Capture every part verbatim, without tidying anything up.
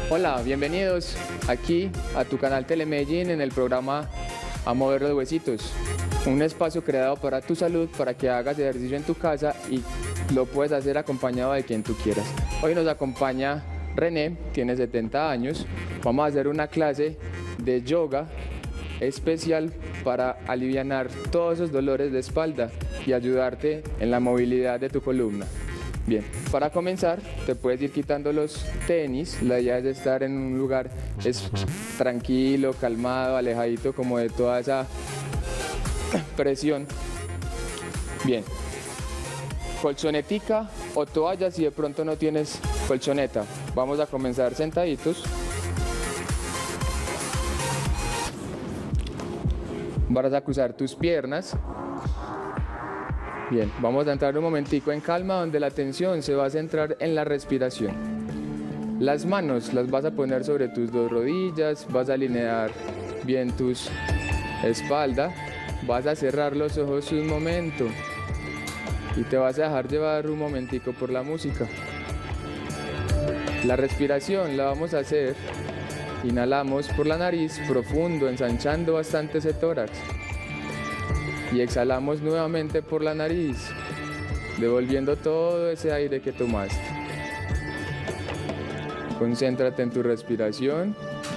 Hola, bienvenidos aquí a tu canal Telemedellín en el programa A Mover los Huesitos, un espacio creado para tu salud, para que hagas ejercicio en tu casa y lo puedes hacer acompañado de quien tú quieras. Hoy nos acompaña René, tiene setenta años, vamos a hacer una clase de yoga especial para alivianar todos esos dolores de espalda y ayudarte en la movilidad de tu columna. Bien, para comenzar te puedes ir quitando los tenis. La idea es estar en un lugar es tranquilo, calmado, alejadito como de toda esa presión. Bien, colchonetica o toalla si de pronto no tienes colchoneta. Vamos a comenzar sentaditos. Vas a cruzar tus piernas. Bien, vamos a entrar un momentico en calma donde la atención se va a centrar en la respiración. Las manos las vas a poner sobre tus dos rodillas, vas a alinear bien tus espalda, vas a cerrar los ojos un momento y te vas a dejar llevar un momentico por la música. La respiración la vamos a hacer, inhalamos por la nariz profundo, ensanchando bastante ese tórax. Y exhalamos nuevamente por la nariz, devolviendo todo ese aire que tomaste. Concéntrate en tu respiración.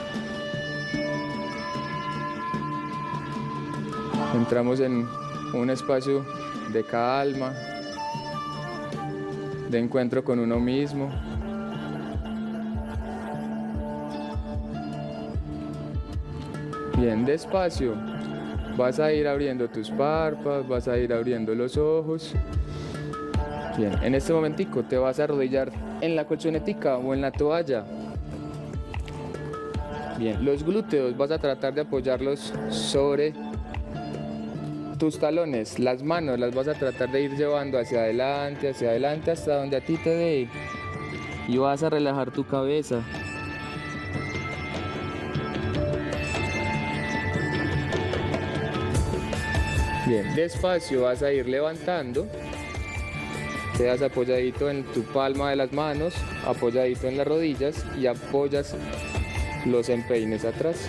Entramos en un espacio de calma, de encuentro con uno mismo. Bien, despacio. Vas a ir abriendo tus párpados, vas a ir abriendo los ojos. Bien, en este momentico te vas a arrodillar en la colchonetica o en la toalla. Bien, los glúteos vas a tratar de apoyarlos sobre tus talones. Las manos las vas a tratar de ir llevando hacia adelante, hacia adelante hasta donde a ti te dé. Y vas a relajar tu cabeza. Bien, despacio vas a ir levantando, quedas apoyadito en tu palma de las manos, apoyadito en las rodillas y apoyas los empeines atrás.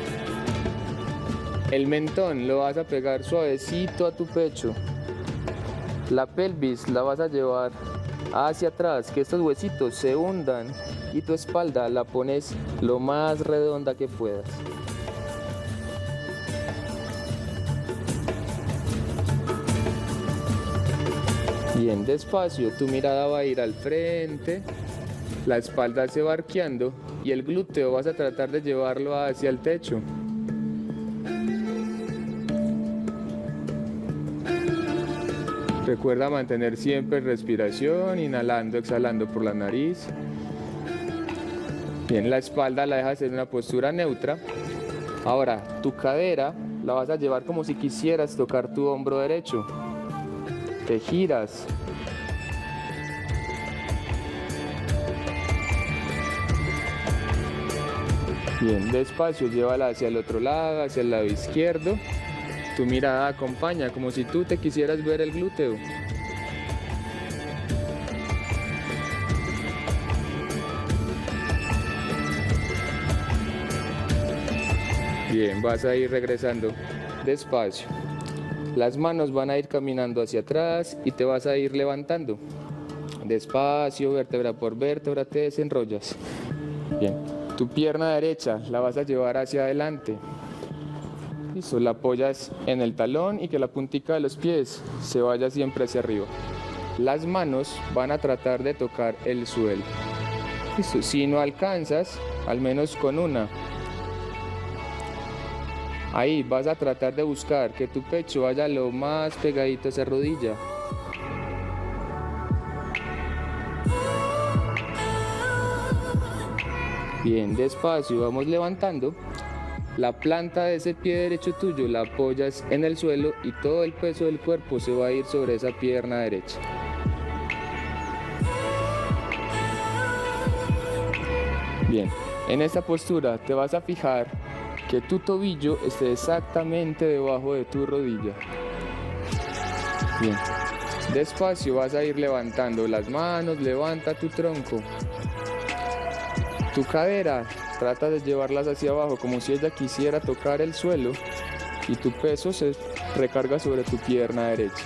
El mentón lo vas a pegar suavecito a tu pecho. La pelvis la vas a llevar hacia atrás, que estos huesitos se hundan y tu espalda la pones lo más redonda que puedas. Bien, despacio, tu mirada va a ir al frente, la espalda se va arqueando y el glúteo vas a tratar de llevarlo hacia el techo. Recuerda mantener siempre respiración, inhalando, exhalando por la nariz. Bien, la espalda la dejas en una postura neutra. Ahora, tu cadera la vas a llevar como si quisieras tocar tu hombro derecho. Te giras. Bien, despacio, llévala hacia el otro lado, hacia el lado izquierdo. Tu mirada acompaña, como si tú te quisieras ver el glúteo. Bien, vas a ir regresando despacio. Las manos van a ir caminando hacia atrás y te vas a ir levantando. Despacio, vértebra por vértebra, te desenrollas. Bien, tu pierna derecha la vas a llevar hacia adelante. Listo, la apoyas en el talón y que la puntica de los pies se vaya siempre hacia arriba. Las manos van a tratar de tocar el suelo. Listo, si no alcanzas, al menos con una. Ahí vas a tratar de buscar que tu pecho vaya lo más pegadito a esa rodilla. Bien, despacio, vamos levantando. La planta de ese pie derecho tuyo la apoyas en el suelo y todo el peso del cuerpo se va a ir sobre esa pierna derecha. Bien, en esta postura te vas a fijar que tu tobillo esté exactamente debajo de tu rodilla. Bien, despacio vas a ir levantando las manos, levanta tu tronco. Tu cadera, trata de llevarlas hacia abajo como si ella quisiera tocar el suelo y tu peso se recarga sobre tu pierna derecha.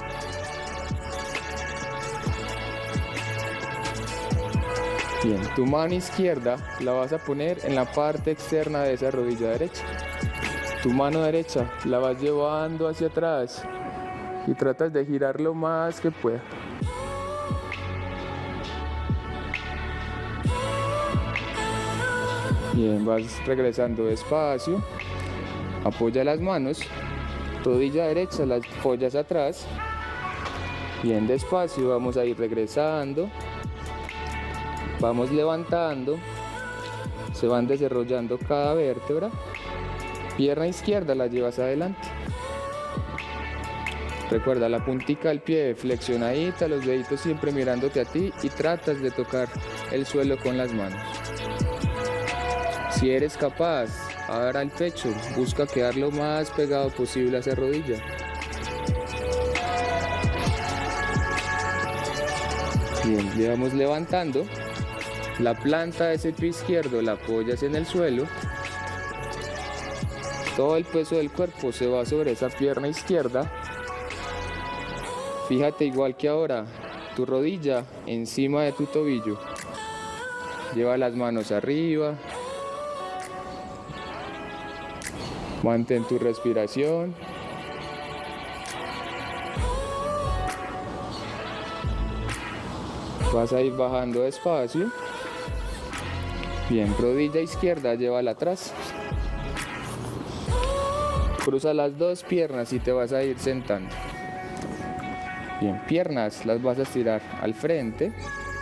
Bien, tu mano izquierda la vas a poner en la parte externa de esa rodilla derecha. Tu mano derecha la vas llevando hacia atrás y tratas de girar lo más que pueda. Bien, vas regresando despacio, apoya las manos, rodilla derecha la apoyas atrás, bien despacio vamos a ir regresando, vamos levantando, se van desarrollando cada vértebra, pierna izquierda la llevas adelante. Recuerda la puntica del pie flexionadita, los deditos siempre mirándote a ti y tratas de tocar el suelo con las manos. Si eres capaz, abra el pecho, busca quedar lo más pegado posible a esa rodilla. Bien, le vamos levantando, la planta de ese pie izquierdo la apoyas en el suelo, todo el peso del cuerpo se va sobre esa pierna izquierda. Fíjate igual que ahora, tu rodilla encima de tu tobillo, lleva las manos arriba. Mantén tu respiración. Vas a ir bajando despacio. Bien, rodilla izquierda, llévala atrás. Cruza las dos piernas y te vas a ir sentando. Bien, piernas las vas a estirar al frente.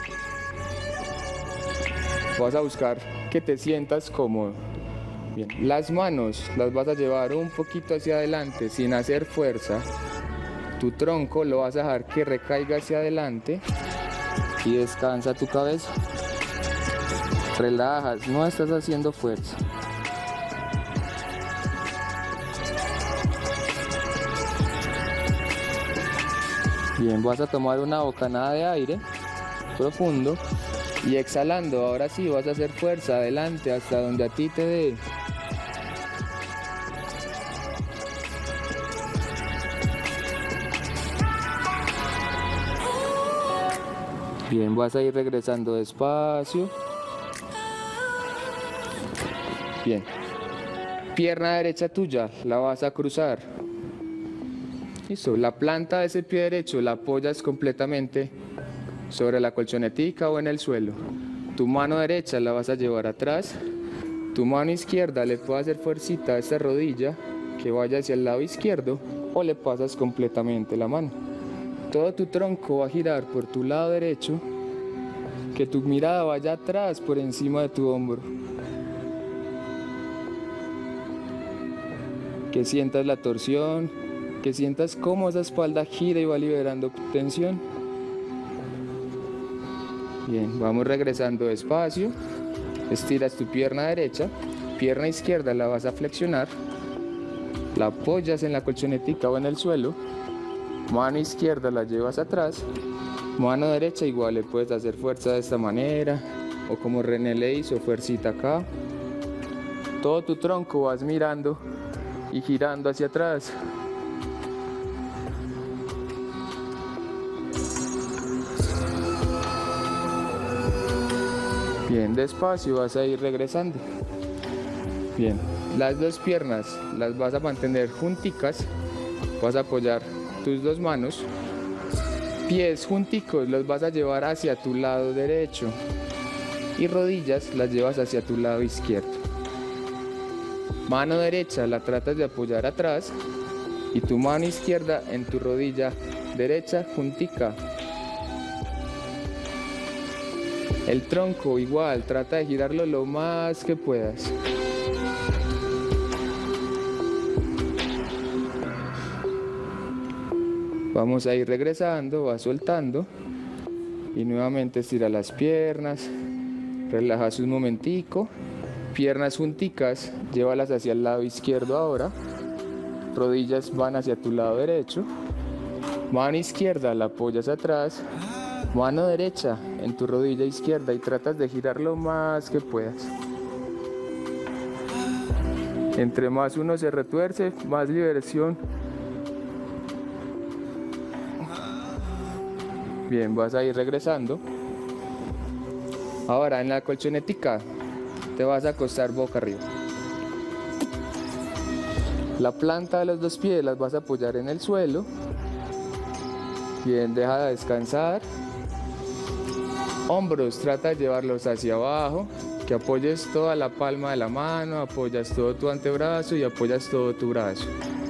Vas a buscar que te sientas cómodo. Bien, las manos las vas a llevar un poquito hacia adelante sin hacer fuerza. Tu tronco lo vas a dejar que recaiga hacia adelante y descansa tu cabeza. Relajas, no estás haciendo fuerza. Bien, vas a tomar una bocanada de aire profundo y exhalando, ahora sí vas a hacer fuerza adelante hasta donde a ti te dé. Bien, vas a ir regresando despacio. Bien, pierna derecha tuya, la vas a cruzar. Listo, la planta de ese pie derecho la apoyas completamente sobre la colchonetica o en el suelo. Tu mano derecha la vas a llevar atrás. Tu mano izquierda le puede hacer fuercita a esta rodilla que vaya hacia el lado izquierdo o le pasas completamente la mano. Todo tu tronco va a girar por tu lado derecho, que tu mirada vaya atrás por encima de tu hombro. Que sientas la torsión, que sientas cómo esa espalda gira y va liberando tensión. Bien, vamos regresando despacio. Estiras tu pierna derecha, pierna izquierda la vas a flexionar, la apoyas en la colchonetica o en el suelo. Mano izquierda la llevas atrás, mano derecha igual le puedes hacer fuerza de esta manera o como René le hizo, fuercita acá. Todo tu tronco vas mirando y girando hacia atrás. Bien, despacio vas a ir regresando. Bien, las dos piernas las vas a mantener junticas, vas a apoyar tus dos manos, pies junticos los vas a llevar hacia tu lado derecho y rodillas las llevas hacia tu lado izquierdo. Mano derecha la tratas de apoyar atrás y tu mano izquierda en tu rodilla derecha juntica. El tronco igual, trata de girarlo lo más que puedas. Vamos a ir regresando, va soltando y nuevamente estira las piernas, relajas un momentico, piernas junticas, llévalas hacia el lado izquierdo ahora, rodillas van hacia tu lado derecho, mano izquierda la apoyas atrás Mano derecha en tu rodilla izquierda y tratas de girar lo más que puedas. Entre más uno se retuerce, más liberación. Bien, vas a ir regresando. Ahora en la colchonetica te vas a acostar boca arriba. La planta de los dos pies las vas a apoyar en el suelo. Bien, deja de descansar. Hombros, trata de llevarlos hacia abajo, que apoyes toda la palma de la mano, apoyas todo tu antebrazo y apoyas todo tu brazo.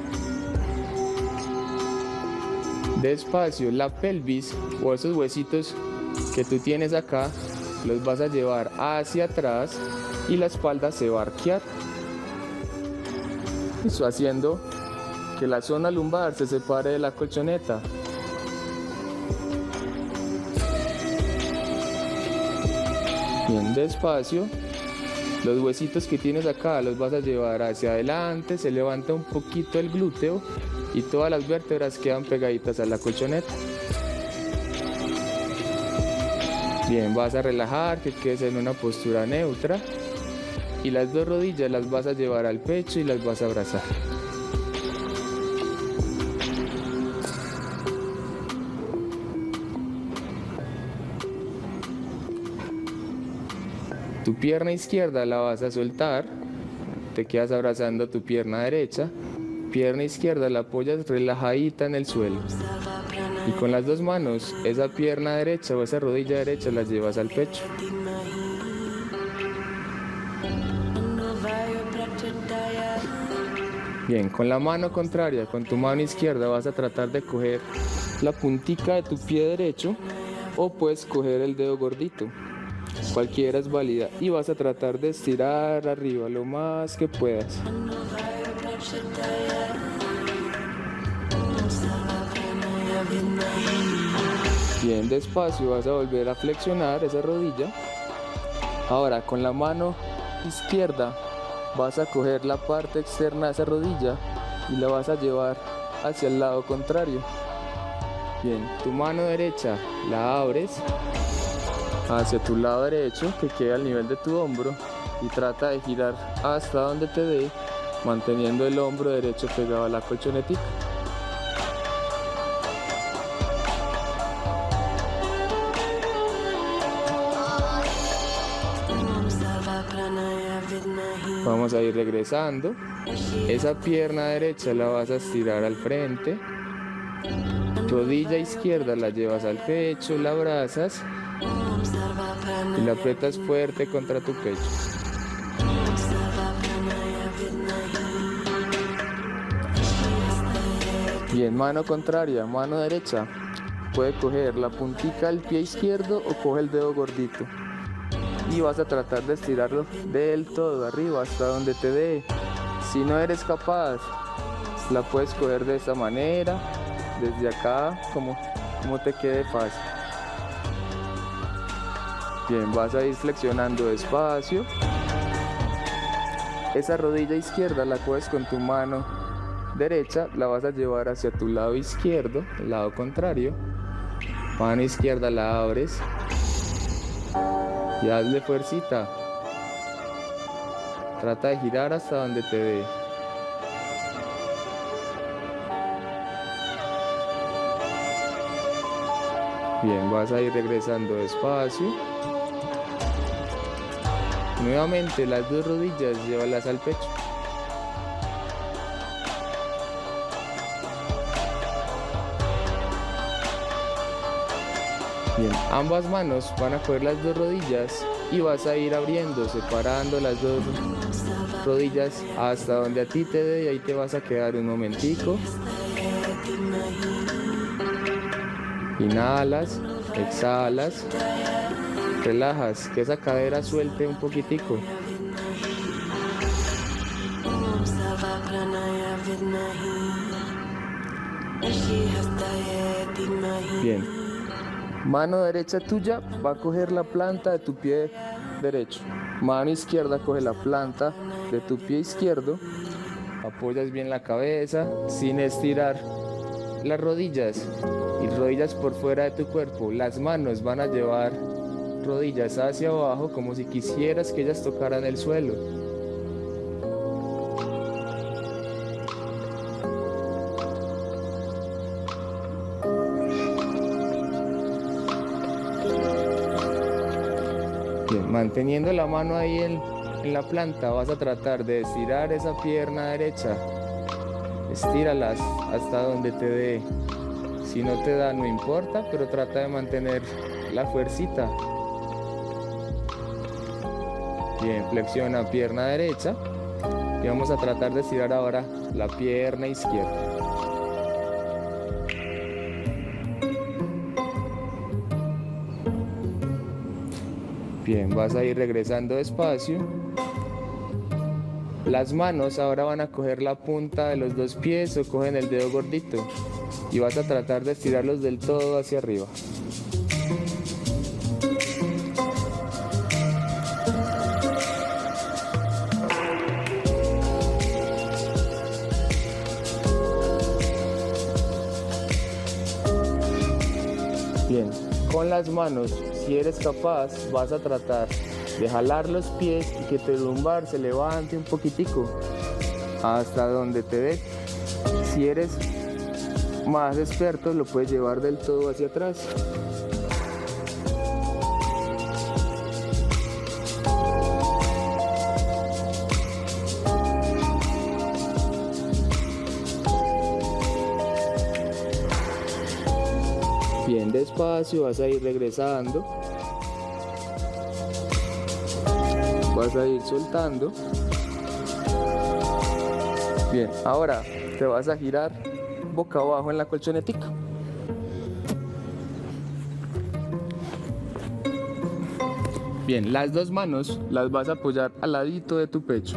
Despacio, la pelvis o esos huesitos que tú tienes acá, los vas a llevar hacia atrás y la espalda se va a arquear. Eso haciendo que la zona lumbar se separe de la colchoneta. Bien, despacio, los huesitos que tienes acá los vas a llevar hacia adelante, se levanta un poquito el glúteo y todas las vértebras quedan pegaditas a la colchoneta. Bien, vas a relajar, que quedes en una postura neutra y las dos rodillas las vas a llevar al pecho y las vas a abrazar. Tu pierna izquierda la vas a soltar, te quedas abrazando tu pierna derecha, pierna izquierda la apoyas relajadita en el suelo y con las dos manos esa pierna derecha o esa rodilla derecha la llevas al pecho. Bien, con la mano contraria, con tu mano izquierda vas a tratar de coger la puntica de tu pie derecho o puedes coger el dedo gordito. Cualquiera es válida y vas a tratar de estirar arriba lo más que puedas. Bien, despacio vas a volver a flexionar esa rodilla. Ahora con la mano izquierda vas a coger la parte externa de esa rodilla y la vas a llevar hacia el lado contrario. Bien, tu mano derecha la abres hacia tu lado derecho que queda al nivel de tu hombro y trata de girar hasta donde te dé, manteniendo el hombro derecho pegado a la colchonetica. Vamos a ir regresando. Esa pierna derecha la vas a estirar al frente. Rodilla izquierda la llevas al pecho, la abrazas y la aprietas fuerte contra tu pecho. Bien, mano contraria, mano derecha. Puede coger la puntica del pie izquierdo o coge el dedo gordito. Y vas a tratar de estirarlo del todo arriba hasta donde te dé. Si no eres capaz, la puedes coger de esta manera, desde acá, como, como te quede fácil. Bien, vas a ir flexionando despacio. Esa rodilla izquierda la coges con tu mano derecha, la vas a llevar hacia tu lado izquierdo, el lado contrario. Mano izquierda la abres y hazle fuercita. Trata de girar hasta donde te dé. Bien, vas a ir regresando despacio. Nuevamente las dos rodillas llévalas al pecho. Bien, ambas manos van a coger las dos rodillas y vas a ir abriendo, separando las dos rodillas hasta donde a ti te dé y ahí te vas a quedar un momentico. Inhalas, exhalas, relajas, que esa cadera suelte un poquitico. Bien, mano derecha tuya va a coger la planta de tu pie derecho, mano izquierda coge la planta de tu pie izquierdo, apoyas bien la cabeza sin estirar las rodillas y rodillas por fuera de tu cuerpo. Las manos van a llevar rodillas hacia abajo como si quisieras que ellas tocaran el suelo. Bien, manteniendo la mano ahí en, en la planta, vas a tratar de estirar esa pierna derecha. Estíralas hasta donde te dé. Si no te da, no importa, pero trata de mantener la fuercita. Bien, flexiona pierna derecha y vamos a tratar de estirar ahora la pierna izquierda. Bien, vas a ir regresando despacio. Las manos ahora van a coger la punta de los dos pies o cogen el dedo gordito y vas a tratar de estirarlos del todo hacia arriba. Bien, con las manos, si eres capaz, vas a tratar de jalar los pies y que tu lumbar se levante un poquitico hasta donde te dé. Si eres más experto, lo puedes llevar del todo hacia atrás. Bien, despacio vas a ir regresando. Vas a ir soltando. Bien, ahora te vas a girar boca abajo en la colchonetica. Bien, las dos manos las vas a apoyar al ladito de tu pecho.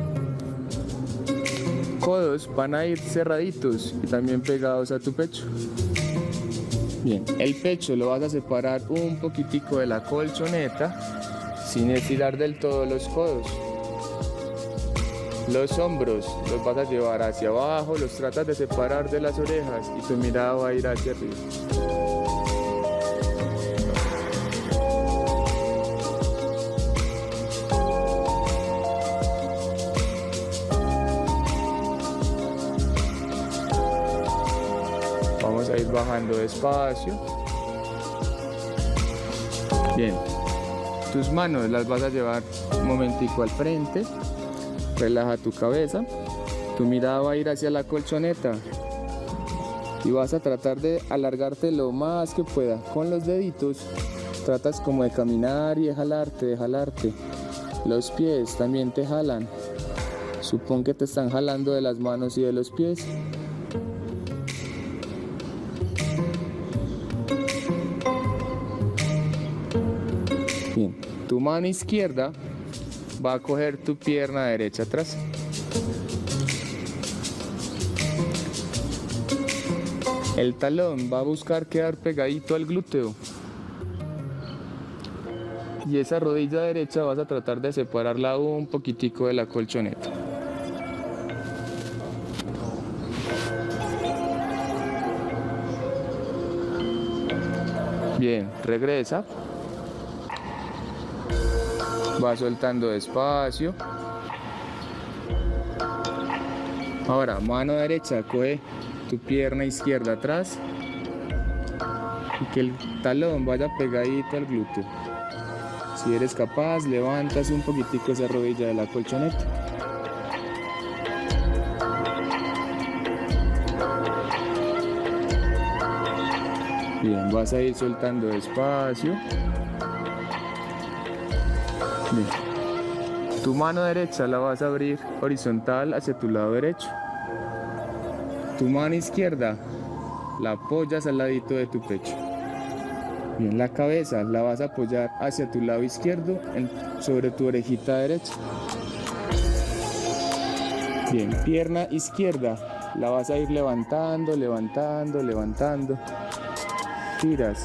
Codos van a ir cerraditos y también pegados a tu pecho. Bien, el pecho lo vas a separar un poquitico de la colchoneta sin estirar del todo los codos. Los hombros los vas a llevar hacia abajo, los tratas de separar de las orejas y tu mirada va a ir hacia arriba. Vamos a ir bajando despacio. Bien, tus manos las vas a llevar un momentico al frente. Relaja tu cabeza, tu mirada va a ir hacia la colchoneta y vas a tratar de alargarte lo más que pueda. Con los deditos tratas como de caminar y de jalarte, de jalarte. Los pies también te jalan. Supón que te están jalando de las manos y de los pies. Bien, tu mano izquierda va a coger tu pierna derecha atrás. El talón va a buscar quedar pegadito al glúteo. Y esa rodilla derecha vas a tratar de separarla un poquitico de la colchoneta. Bien, regresa. Va soltando despacio. Ahora, mano derecha, coge tu pierna izquierda atrás y que el talón vaya pegadito al glúteo. Si eres capaz, levantas un poquitico esa rodilla de la colchoneta. Bien, vas a ir soltando despacio. Bien. Tu mano derecha la vas a abrir horizontal hacia tu lado derecho. Tu mano izquierda la apoyas al ladito de tu pecho. Bien, la cabeza la vas a apoyar hacia tu lado izquierdo en, sobre tu orejita derecha. Bien, pierna izquierda la vas a ir levantando, levantando, levantando. Giras.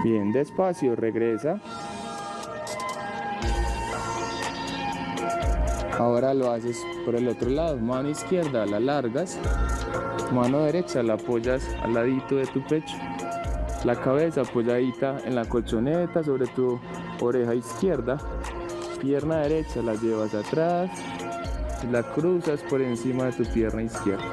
Bien, despacio, regresa. Ahora lo haces por el otro lado. Mano izquierda la largas, mano derecha la apoyas al ladito de tu pecho. La cabeza apoyadita en la colchoneta sobre tu oreja izquierda. Pierna derecha la llevas atrás y la cruzas por encima de tu pierna izquierda.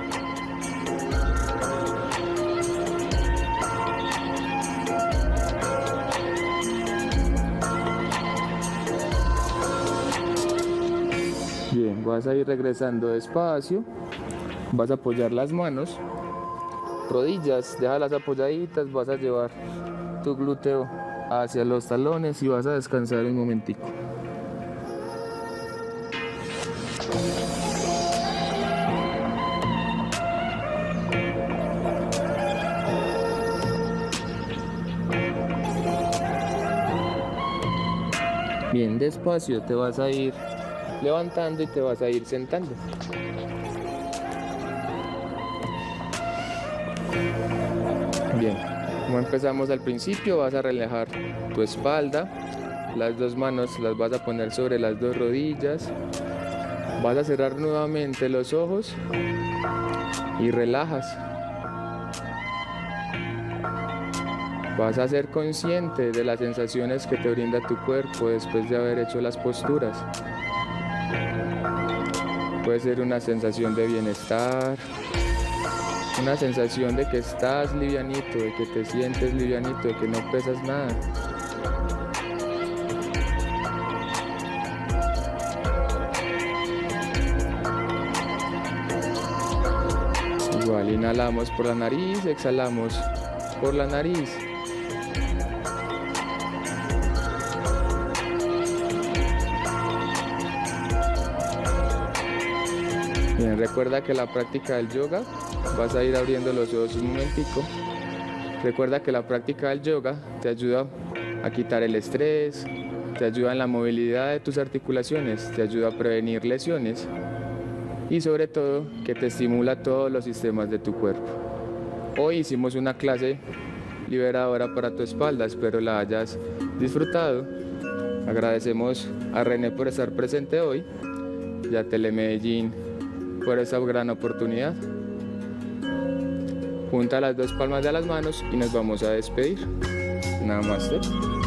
Bien, vas a ir regresando despacio, vas a apoyar las manos, rodillas, déjalas apoyaditas, vas a llevar tu glúteo hacia los talones y vas a descansar un momentico. Bien, despacio te vas a ir levantando y te vas a ir sentando. Bien, como empezamos al principio, vas a relajar tu espalda, las dos manos las vas a poner sobre las dos rodillas, vas a cerrar nuevamente los ojos y relajas. Vas a ser consciente de las sensaciones que te brinda tu cuerpo después de haber hecho las posturas. Puede ser una sensación de bienestar, una sensación de que estás livianito, de que te sientes livianito, de que no pesas nada. Igual inhalamos por la nariz, exhalamos por la nariz. Bien, recuerda que la práctica del yoga, vas a ir abriendo los ojos un momentico. Recuerda que la práctica del yoga te ayuda a quitar el estrés, te ayuda en la movilidad de tus articulaciones, te ayuda a prevenir lesiones y sobre todo que te estimula todos los sistemas de tu cuerpo. Hoy hicimos una clase liberadora para tu espalda, espero la hayas disfrutado. Agradecemos a René por estar presente hoy y a Telemedellín por esa gran oportunidad. Junta las dos palmas de las manos y nos vamos a despedir. Namaste.